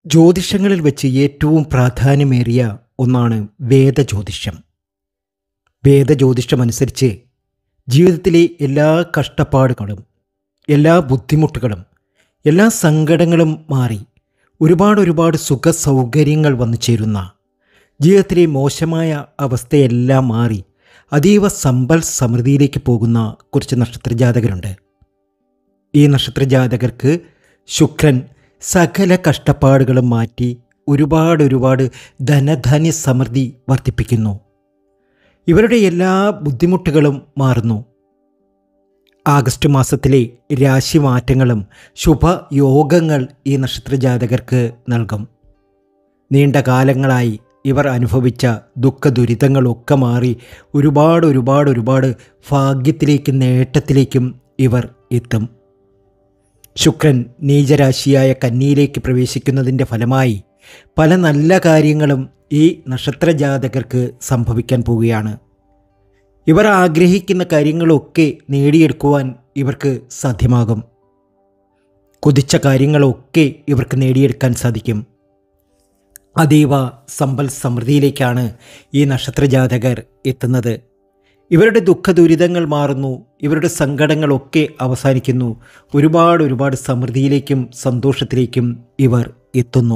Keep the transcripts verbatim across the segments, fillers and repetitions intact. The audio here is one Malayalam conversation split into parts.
ജ്യോതിഷങ്ങളിൽ വെച്ച് ഏറ്റവും പ്രാധാന്യമേറിയ ഒന്നാണ് വേദജ്യോതിഷം. വേദജ്യോതിഷമനുസരിച്ച് ജീവിതത്തിലെ എല്ലാ കഷ്ടപ്പാടുകളും, എല്ലാ ബുദ്ധിമുട്ടുകളും, എല്ലാ സങ്കടങ്ങളും മാറി ഒരുപാട് ഒരുപാട് സുഖ സൗകര്യങ്ങൾ വന്നു ചേരുന്ന, ജീവിതത്തിലെ മോശമായ അവസ്ഥയെല്ലാം മാറി അതീവ സമ്പൽ സമൃദ്ധിയിലേക്ക് പോകുന്ന കുറച്ച് നക്ഷത്രജാതകരുണ്ട്. ഈ നക്ഷത്രജാതകർക്ക് ശുക്രൻ സകല കഷ്ടപ്പാടുകളും മാറ്റി ഒരുപാട് ഒരുപാട് ധനധാന്യ സമൃദ്ധി വർദ്ധിപ്പിക്കുന്നു. ഇവരുടെ എല്ലാ ബുദ്ധിമുട്ടുകളും മാറുന്നു. ആഗസ്റ്റ് മാസത്തിലെ രാശിമാറ്റങ്ങളും ശുഭയോഗങ്ങൾ ഈ നക്ഷത്രജാതകർക്ക് നൽകും. നീണ്ട കാലങ്ങളായി ഇവർ അനുഭവിച്ച ദുഃഖ ദുരിതങ്ങളൊക്കെ മാറി ഒരുപാട് ഒരുപാട് ഒരുപാട് ഭാഗ്യത്തിലേക്കും നേട്ടത്തിലേക്കും ഇവർ എത്തും. ശുക്രൻ നീചരാശിയായ കന്നിയിലേക്ക് പ്രവേശിക്കുന്നതിൻ്റെ ഫലമായി പല നല്ല കാര്യങ്ങളും ഈ നക്ഷത്രജാതകർക്ക് സംഭവിക്കാൻ പോവുകയാണ്. ഇവർ ആഗ്രഹിക്കുന്ന കാര്യങ്ങളൊക്കെ നേടിയെടുക്കുവാൻ ഇവർക്ക് സാധ്യമാകും. കൊതിച്ച കാര്യങ്ങളൊക്കെ ഇവർക്ക് നേടിയെടുക്കാൻ സാധിക്കും. അതീവ സമ്പൽ സമൃദ്ധിയിലേക്കാണ് ഈ നക്ഷത്രജാതകർ എത്തുന്നത്. ഇവരുടെ ദുഃഖ ദുരിതങ്ങൾ മാറുന്നു. ഇവരുടെ സങ്കടങ്ങളൊക്കെ അവസാനിക്കുന്നു. ഒരുപാട് ഒരുപാട് സമൃദ്ധിയിലേക്കും സന്തോഷത്തിലേക്കും ഇവർ എത്തുന്നു.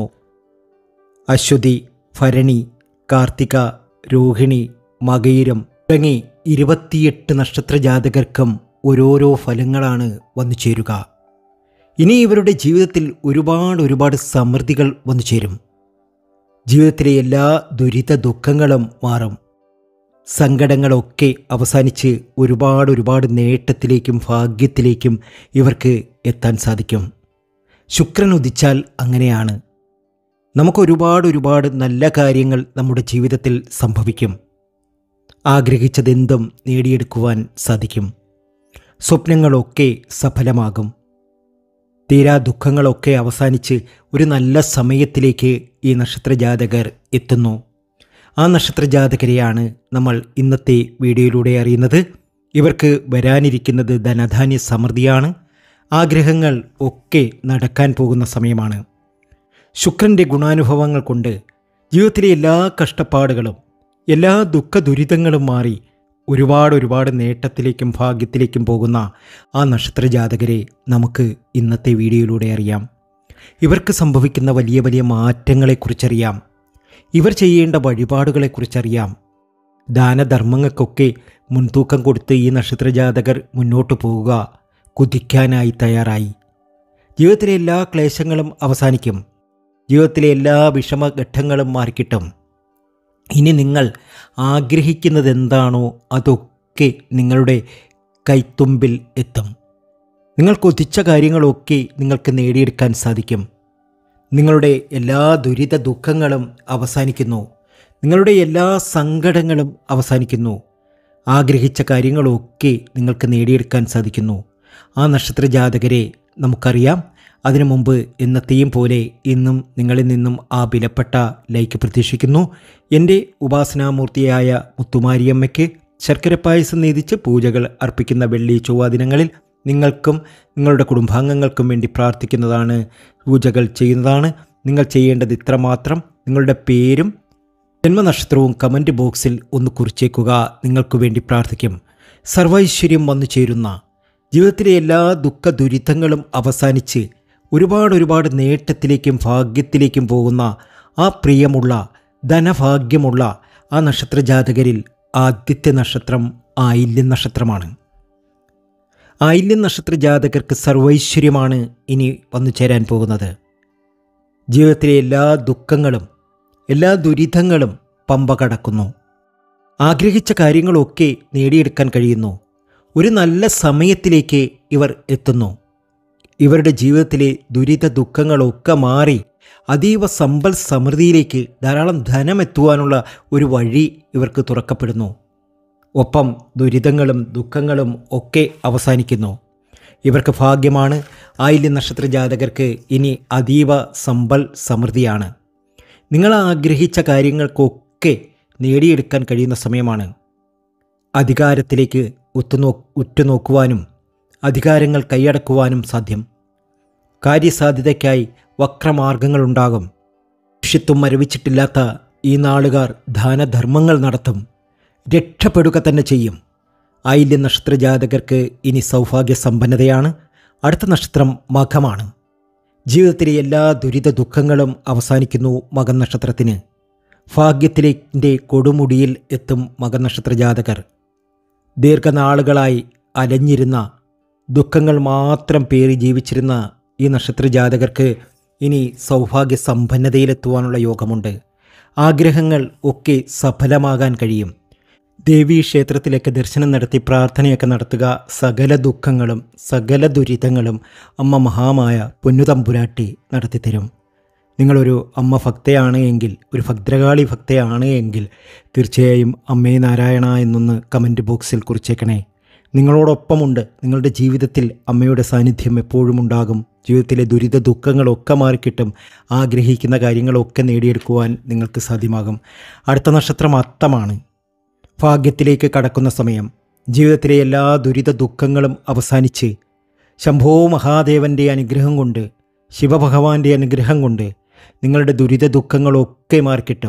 അശ്വതി, ഭരണി, കാർത്തിക, രോഹിണി, മകയിരം തുടങ്ങി ഇരുപത്തിയെട്ട് നക്ഷത്രജാതകർക്കും ഓരോരോ ഫലങ്ങളാണ് വന്നു ചേരുക. ഇനി ഇവരുടെ ജീവിതത്തിൽ ഒരുപാട് ഒരുപാട് സമൃദ്ധികൾ വന്നു ചേരും. ജീവിതത്തിലെ എല്ലാ ദുരിത ദുഃഖങ്ങളും മാറും. സങ്കടങ്ങളൊക്കെ അവസാനിച്ച് ഒരുപാട് ഒരുപാട് നേട്ടത്തിലേക്കും ഭാഗ്യത്തിലേക്കും ഇവർക്ക് എത്താൻ സാധിക്കും. ശുക്രൻ ഉദിച്ചാൽ അങ്ങനെയാണ്. നമുക്ക് ഒരുപാട് ഒരുപാട് നല്ല കാര്യങ്ങൾ നമ്മുടെ ജീവിതത്തിൽ സംഭവിക്കും. ആഗ്രഹിച്ചതെന്തും നേടിയെടുക്കുവാൻ സാധിക്കും. സ്വപ്നങ്ങളൊക്കെ സഫലമാകും. തീരാ ദുഃഖങ്ങളൊക്കെ അവസാനിച്ച് ഒരു നല്ല സമയത്തിലേക്ക് ഈ നക്ഷത്രജാതകർ എത്തുന്നു. ആ നക്ഷത്രജാതകരെയാണ് നമ്മൾ ഇന്നത്തെ വീഡിയോയിലൂടെ അറിയുന്നത്. ഇവർക്ക് വരാനിരിക്കുന്നത് ധനധാന്യ സമൃദ്ധിയാണ്. ആഗ്രഹങ്ങൾ ഒക്കെ നടക്കാൻ പോകുന്ന സമയമാണ്. ശുക്രൻ്റെ ഗുണാനുഭവങ്ങൾ കൊണ്ട് ജീവിതത്തിലെ എല്ലാ കഷ്ടപ്പാടുകളും, എല്ലാ ദുഃഖ ദുരിതങ്ങളും മാറി ഒരുപാട് ഒരുപാട് നേട്ടത്തിലേക്കും ഭാഗ്യത്തിലേക്കും പോകുന്ന ആ നക്ഷത്രജാതകരെ നമുക്ക് ഇന്നത്തെ വീഡിയോയിലൂടെ അറിയാം. ഇവർക്ക് സംഭവിക്കുന്ന വലിയ വലിയ മാറ്റങ്ങളെക്കുറിച്ചറിയാം. ഇവർ ചെയ്യേണ്ട വഴിപാടുകളെക്കുറിച്ചറിയാം. ദാനധർമ്മങ്ങൾക്കൊക്കെ മുൻതൂക്കം കൊടുത്ത് ഈ നക്ഷത്രജാതകർ മുന്നോട്ട് പോവുക, കുതിക്കാനായി തയ്യാറായി. ജീവിതത്തിലെ എല്ലാ ക്ലേശങ്ങളും അവസാനിക്കും. ജീവിതത്തിലെ എല്ലാ വിഷമഘട്ടങ്ങളും മാറിക്കിട്ടും. ഇനി നിങ്ങൾ ആഗ്രഹിക്കുന്നത് എന്താണോ അതൊക്കെ നിങ്ങളുടെ കൈത്തുമ്പിൽ എത്തും. നിങ്ങൾ കൊതിച്ച കാര്യങ്ങളൊക്കെ നിങ്ങൾക്ക് നേടിയെടുക്കാൻ സാധിക്കും. നിങ്ങളുടെ എല്ലാ ദുരിത ദുഃഖങ്ങളും അവസാനിക്കുന്നു. നിങ്ങളുടെ എല്ലാ സങ്കടങ്ങളും അവസാനിക്കുന്നു. ആഗ്രഹിച്ച കാര്യങ്ങളൊക്കെ നിങ്ങൾക്ക് നേടിയെടുക്കാൻ സാധിക്കുന്നു. ആ നക്ഷത്രജാതകരെ നമുക്കറിയാം. അതിനു മുമ്പ് എന്നത്തെയും പോലെ ഇന്നും നിങ്ങളിൽ നിന്നും ആ വിലപ്പെട്ട ലൈക്ക് പ്രതീക്ഷിക്കുന്നു. എൻ്റെ ഉപാസനാമൂർത്തിയായ മുത്തുമാരിയമ്മയ്ക്ക് ശർക്കര പായസം നീതിച്ച് പൂജകൾ അർപ്പിക്കുന്ന വെള്ളി ചൊവ്വ ദിനങ്ങളിൽ നിങ്ങൾക്കും നിങ്ങളുടെ കുടുംബാംഗങ്ങൾക്കും വേണ്ടി പ്രാർത്ഥിക്കുന്നതാണ്, പൂജകൾ ചെയ്യുന്നതാണ്. നിങ്ങൾ ചെയ്യേണ്ടത് ഇത്രമാത്രം: നിങ്ങളുടെ പേരും ജന്മനക്ഷത്രവും കമൻറ്റ് ബോക്സിൽ ഒന്ന് കുറിച്ചേക്കുക. നിങ്ങൾക്ക് വേണ്ടി പ്രാർത്ഥിക്കും. സർവൈശ്വര്യം വന്നു ചേരുന്ന, ജീവിതത്തിലെ എല്ലാ ദുഃഖ ദുരിതങ്ങളും അവസാനിച്ച് ഒരുപാട് ഒരുപാട് നേട്ടത്തിലേക്കും ഭാഗ്യത്തിലേക്കും പോകുന്ന ആ പ്രിയമുള്ള ധനഭാഗ്യമുള്ള ആ നക്ഷത്രജാതകരിൽ ആദ്യത്തെ നക്ഷത്രം ആയില്യം നക്ഷത്രമാണ്. ആയില്യം നക്ഷത്രജാതകർക്ക് സർവൈശ്വര്യമാണ് ഇനി വന്നു ചേരാൻ പോകുന്നത്. ജീവിതത്തിലെ എല്ലാ ദുഃഖങ്ങളും എല്ലാ ദുരിതങ്ങളും പമ്പ കടക്കുന്നു. ആഗ്രഹിച്ച കാര്യങ്ങളൊക്കെ നേടിയെടുക്കാൻ കഴിയുന്നു. ഒരു നല്ല സമയത്തിലേക്ക് ഇവർ എത്തുന്നു. ഇവരുടെ ജീവിതത്തിലെ ദുരിത ദുഃഖങ്ങളൊക്കെ മാറി അതീവ സമ്പൽ സമൃദ്ധിയിലേക്ക് ധാരാളം ധനം എത്തുവാനുള്ള ഒരു വഴി ഇവർക്ക് തുറക്കപ്പെടുന്നു. ഒപ്പം ദുരിതങ്ങളും ദുഃഖങ്ങളും ഒക്കെ അവസാനിക്കുന്നു. ഇവർക്ക് ഭാഗ്യമാണ്. ആയില്യം നക്ഷത്രജാതകർക്ക് ഇനി അതീവ സമ്പൽ സമൃദ്ധിയാണ്. നിങ്ങൾ ആഗ്രഹിച്ച കാര്യങ്ങൾക്കൊക്കെ നേടിയെടുക്കാൻ കഴിയുന്ന സമയമാണ്. അധികാരത്തിലേക്ക് ഒത്തുനോ ഉറ്റുനോക്കുവാനും അധികാരങ്ങൾ കൈയടക്കുവാനും സാധ്യം. കാര്യസാധ്യതയ്ക്കായി വക്രമാർഗങ്ങളുണ്ടാകും. ഷിത്വം മരവിച്ചിട്ടില്ലാത്ത ഈ നാളുകാർ ദാനധർമ്മങ്ങൾ നടത്തും, രക്ഷപ്പെടുക തന്നെ ചെയ്യും. ആയില്യം നക്ഷത്ര ജാതകർക്ക് ഇനി സൗഭാഗ്യ സമ്പന്നതയാണ്. അടുത്ത നക്ഷത്രം മഖമാണ്. ജീവിതത്തിലെ എല്ലാ ദുരിത ദുഃഖങ്ങളും അവസാനിക്കുന്നു മകം നക്ഷത്രത്തിന്. ഭാഗ്യത്തിൻ്റെ കൊടുമുടിയിൽ എത്തും മകം നക്ഷത്ര ജാതകർ. ദീർഘനാളുകളായി അലഞ്ഞിരുന്ന, ദുഃഖങ്ങൾ മാത്രം പേറി ജീവിച്ചിരുന്ന ഈ നക്ഷത്ര ജാതകർക്ക് ഇനി സൗഭാഗ്യ സമ്പന്നതയിലെത്തുവാനുള്ള യോഗമുണ്ട്. ആഗ്രഹങ്ങൾ ഒക്കെ സഫലമാകാൻ കഴിയും. ദേവീ ക്ഷേത്രത്തിലേക്ക് ദർശനം നടത്തി പ്രാർത്ഥനയൊക്കെ നടത്തുക. സകല ദുഃഖങ്ങളും സകല ദുരിതങ്ങളും അമ്മ മഹാമായ പൊന്നുതമ്പുരാട്ടി നടത്തിത്തരും. നിങ്ങളൊരു അമ്മ ഭക്തയാണ് എങ്കിൽ, ഒരു ഭദ്രകാളി ഭക്തയാണ് എങ്കിൽ തീർച്ചയായും അമ്മേ നാരായണ എന്നൊന്ന് കമൻറ്റ് ബോക്സിൽ കുറിച്ചേക്കണേ. നിങ്ങളോടൊപ്പമുണ്ട്. നിങ്ങളുടെ ജീവിതത്തിൽ അമ്മയുടെ സാന്നിധ്യം എപ്പോഴും ഉണ്ടാകും. ജീവിതത്തിലെ ദുരിത ദുഃഖങ്ങളൊക്കെ മാറിക്കിട്ടും. ആഗ്രഹിക്കുന്ന കാര്യങ്ങളൊക്കെ നേടിയെടുക്കുവാൻ നിങ്ങൾക്ക് സാധ്യമാകും. അടുത്ത നക്ഷത്രം അത്തമാണ്. ഭാഗ്യത്തിലേക്ക് കടക്കുന്ന സമയം. ജീവിതത്തിലെ എല്ലാ ദുരിത ദുഃഖങ്ങളും അവസാനിച്ച് ശംഭോ മഹാദേവൻ്റെ അനുഗ്രഹം കൊണ്ട്, ശിവഭഗവാന്റെ അനുഗ്രഹം കൊണ്ട് നിങ്ങളുടെ ദുരിത ദുഃഖങ്ങളൊക്കെ മാറിക്കിട്ടും.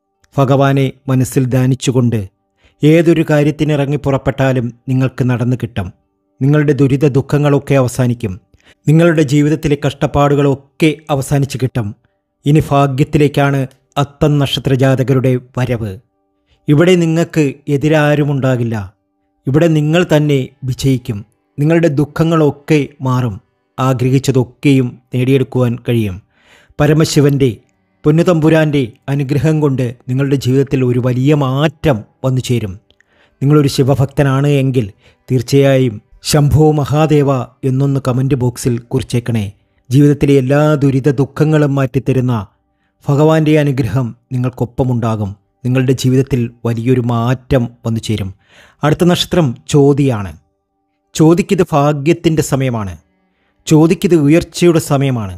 ഭഗവാനെ മനസ്സിൽ ധ്യാനിച്ചുകൊണ്ട് ഏതൊരു കാര്യത്തിനിറങ്ങി പുറപ്പെട്ടാലും നിങ്ങൾക്ക് നടന്നു കിട്ടും. നിങ്ങളുടെ ദുരിത ദുഃഖങ്ങളൊക്കെ അവസാനിക്കും. നിങ്ങളുടെ ജീവിതത്തിലെ കഷ്ടപ്പാടുകളൊക്കെ അവസാനിച്ച് കിട്ടും. ഇനി ഭാഗ്യത്തിലേക്കാണ് അത്തം നക്ഷത്ര ജാതകരുടെ വരവ്. ഇവിടെ നിങ്ങൾക്ക് എതിരാരുമുണ്ടാകില്ല. ഇവിടെ നിങ്ങൾ തന്നെ വിജയിക്കും. നിങ്ങളുടെ ദുഃഖങ്ങളൊക്കെ മാറും. ആഗ്രഹിച്ചതൊക്കെയും നേടിയെടുക്കുവാൻ കഴിയും. പരമശിവൻ്റെ പൊന്നുതമ്പുരാൻ്റെ അനുഗ്രഹം കൊണ്ട് നിങ്ങളുടെ ജീവിതത്തിൽ ഒരു വലിയ മാറ്റം വന്നു ചേരും. നിങ്ങളൊരു ശിവഭക്തനാണ് എങ്കിൽ തീർച്ചയായും ശംഭോ മഹാദേവ എന്നൊന്ന് കമൻറ്റ് ബോക്സിൽ കുറിച്ചേക്കണേ. ജീവിതത്തിലെ എല്ലാ ദുരിത ദുഃഖങ്ങളും മാറ്റിത്തരുന്ന ഭഗവാന്റെ അനുഗ്രഹം നിങ്ങൾക്കൊപ്പമുണ്ടാകും. നിങ്ങളുടെ ജീവിതത്തിൽ വലിയൊരു മാറ്റം വന്നു ചേരും. അടുത്ത നക്ഷത്രം ചോതിയാണ്. ചോതിക്കിത് ഭാഗ്യത്തിൻ്റെ സമയമാണ്. ചോതിക്കിത് ഉയർച്ചയുടെ സമയമാണ്.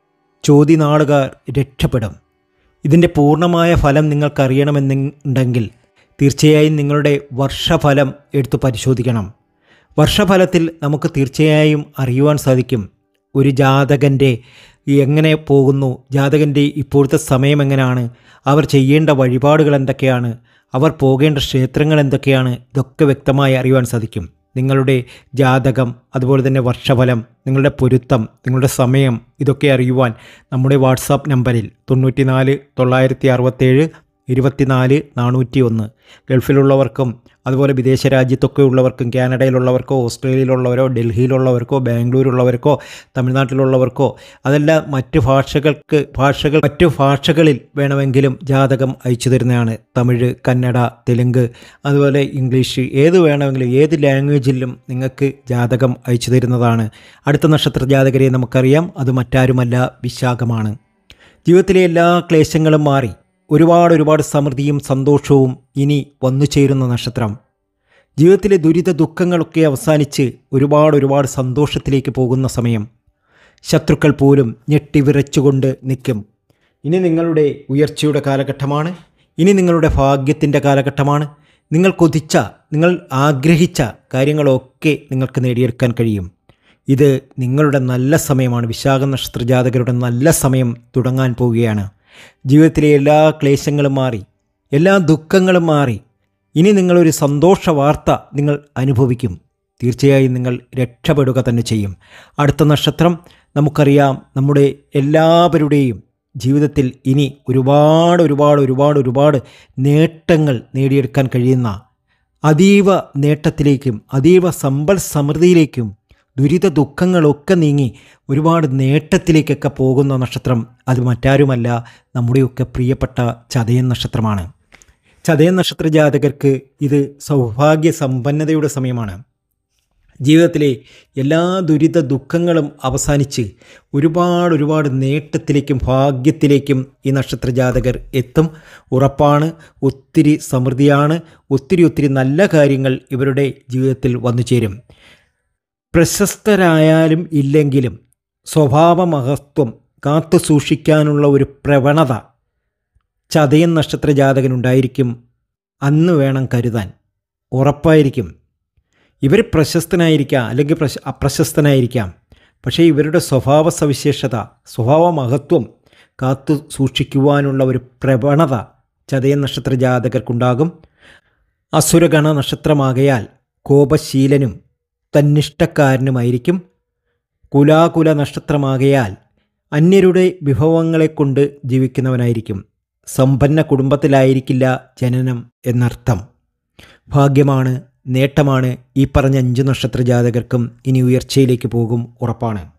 ചോതി നാളുകാർ രക്ഷപ്പെടും. ഇതിൻ്റെ പൂർണ്ണമായ ഫലം നിങ്ങൾക്കറിയണമെന്നുണ്ടെങ്കിൽ തീർച്ചയായും നിങ്ങളുടെ വർഷഫലം എടുത്തു പരിശോധിക്കണം. വർഷഫലത്തിൽ നമുക്ക് തീർച്ചയായും അറിയുവാൻ സാധിക്കും ഒരു ജാതകൻ്റെ എങ്ങനെ പോകുന്നു, ജാതകൻ്റെ ഇപ്പോഴത്തെ സമയം എങ്ങനെയാണ്, അവർ ചെയ്യേണ്ട വഴിപാടുകൾ എന്തൊക്കെയാണ്, അവർ പോകേണ്ട ക്ഷേത്രങ്ങൾ എന്തൊക്കെയാണ്, ഇതൊക്കെ വ്യക്തമായി അറിയുവാൻ സാധിക്കും. നിങ്ങളുടെ ജാതകം, അതുപോലെ തന്നെ വർഷഫലം, നിങ്ങളുടെ പൊരുത്തം, നിങ്ങളുടെ സമയം, ഇതൊക്കെ അറിയുവാൻ നമ്മുടെ വാട്സാപ്പ് നമ്പറിൽ തൊണ്ണൂറ്റി നാല് തൊള്ളായിരത്തി അറുപത്തേഴ് ഇരുപത്തിനാല് നാനൂറ്റി ഒന്ന് ഗൾഫിലുള്ളവർക്കും അതുപോലെ വിദേശ രാജ്യത്തൊക്കെ ഉള്ളവർക്കും, കാനഡയിലുള്ളവർക്കോ ഓസ്ട്രേലിയയിലുള്ളവരോ ഡൽഹിയിലുള്ളവർക്കോ ബാംഗ്ലൂരുള്ളവർക്കോ തമിഴ്നാട്ടിലുള്ളവർക്കോ അതല്ല മറ്റ് ഭാഷകൾക്ക് ഭാഷകൾ മറ്റു ഭാഷകളിൽ വേണമെങ്കിലും ജാതകം അയച്ചു തരുന്നതാണ്. തമിഴ്, കന്നഡ, തെലുങ്ക്, അതുപോലെ ഇംഗ്ലീഷ്, ഏത് വേണമെങ്കിലും ഏത് ലാംഗ്വേജിലും നിങ്ങൾക്ക് ജാതകം അയച്ചു തരുന്നതാണ്. അടുത്ത നക്ഷത്ര ജാതകരെ നമുക്കറിയാം, അത് മറ്റാരുമല്ല, വിശാഖമാണ്. ജീവിതത്തിലെ എല്ലാ ക്ലേശങ്ങളും മാറി ഒരുപാട് ഒരുപാട് സമൃദ്ധിയും സന്തോഷവും ഇനി വന്നു ചേരുന്ന നക്ഷത്രം. ജീവിതത്തിലെ ദുരിത ദുഃഖങ്ങളൊക്കെ അവസാനിച്ച് ഒരുപാട് ഒരുപാട് സന്തോഷത്തിലേക്ക് പോകുന്ന സമയം. ശത്രുക്കൾ പോലും ഞെട്ടിവിറച്ചുകൊണ്ട് നിൽക്കും. ഇനി നിങ്ങളുടെ ഉയർച്ചയുടെ കാലഘട്ടമാണ്. ഇനി നിങ്ങളുടെ ഭാഗ്യത്തിൻ്റെ കാലഘട്ടമാണ്. നിങ്ങൾ കൊതിച്ച, നിങ്ങൾ ആഗ്രഹിച്ച കാര്യങ്ങളൊക്കെ നിങ്ങൾക്ക് നേടിയെടുക്കാൻ കഴിയും. ഇത് നിങ്ങളുടെ നല്ല സമയമാണ്. വിശാഖ നക്ഷത്ര ജാതകരുടെ നല്ല സമയം തുടങ്ങാൻ പോവുകയാണ്. ജീവിതത്തിലെ എല്ലാ ക്ലേശങ്ങളും മാറി, എല്ലാ ദുഃഖങ്ങളും മാറി ഇനി നിങ്ങളൊരു സന്തോഷ വാർത്ത നിങ്ങൾ അനുഭവിക്കും. തീർച്ചയായും നിങ്ങൾ രക്ഷപ്പെടുക തന്നെ ചെയ്യും. അടുത്ത നക്ഷത്രം നമുക്കറിയാം, നമ്മുടെ എല്ലാവരുടെയും ജീവിതത്തിൽ ഇനി ഒരുപാട് ഒരുപാട് ഒരുപാട് ഒരുപാട് നേട്ടങ്ങൾ നേടിയെടുക്കാൻ കഴിയുന്ന, അതീവ നേട്ടത്തിലേക്കും അതീവ സമ്പൽ സമൃദ്ധിയിലേക്കും ദുരിത ദുഃഖങ്ങളൊക്കെ നീങ്ങി ഒരുപാട് നേട്ടത്തിലേക്കൊക്കെ പോകുന്ന നക്ഷത്രം അത് മറ്റാരുമല്ല, നമ്മുടെയൊക്കെ പ്രിയപ്പെട്ട ചതയൻ നക്ഷത്രമാണ്. ചതയൻ നക്ഷത്ര ജാതകർക്ക് ഇത് സൗഭാഗ്യ സമ്പന്നതയുടെ സമയമാണ്. ജീവിതത്തിലെ എല്ലാ ദുരിത ദുഃഖങ്ങളും അവസാനിച്ച് ഒരുപാട് ഒരുപാട് നേട്ടത്തിലേക്കും ഭാഗ്യത്തിലേക്കും ഈ നക്ഷത്ര ജാതകർ എത്തും. ഉറപ്പാണ്. ഒത്തിരി സമൃദ്ധിയാണ്. ഒത്തിരി ഒത്തിരി നല്ല കാര്യങ്ങൾ ഇവരുടെ ജീവിതത്തിൽ വന്നു ചേരും. പ്രശസ്തരായാലും ഇല്ലെങ്കിലും സ്വഭാവ മഹത്വം കാത്തു സൂക്ഷിക്കാനുള്ള ഒരു പ്രവണത ചതയൻ നക്ഷത്ര ജാതകനുണ്ടായിരിക്കും. അന്ന് വേണം കരുതാൻ. ഉറപ്പായിരിക്കും. ഇവർ പ്രശസ്തനായിരിക്കാം, അല്ലെങ്കിൽ പ്രശ അപ്രശസ്തനായിരിക്കാം. പക്ഷേ ഇവരുടെ സ്വഭാവ സവിശേഷത, സ്വഭാവ മഹത്വം കാത്തു സൂക്ഷിക്കുവാനുള്ള ഒരു പ്രവണത ചതയം നക്ഷത്ര ജാതകർക്കുണ്ടാകും. അസുരഗണ നക്ഷത്രമാകയാൽ കോപശീലനും തന്നിഷ്ടക്കാരനുമായിരിക്കും. കുലാകുല നക്ഷത്രമാകയാൽ അന്യരുടെ വിഭവങ്ങളെക്കൊണ്ട് ജീവിക്കുന്നവനായിരിക്കും. സമ്പന്ന കുടുംബത്തിലായിരിക്കില്ല ജനനം എന്നർത്ഥം. ഭാഗ്യമാണ്, നേട്ടമാണ്. ഈ പറഞ്ഞ അഞ്ചു നക്ഷത്ര ജാതകർക്കും ഇനി ഉയർച്ചയിലേക്ക് പോകും, ഉറപ്പാണ്.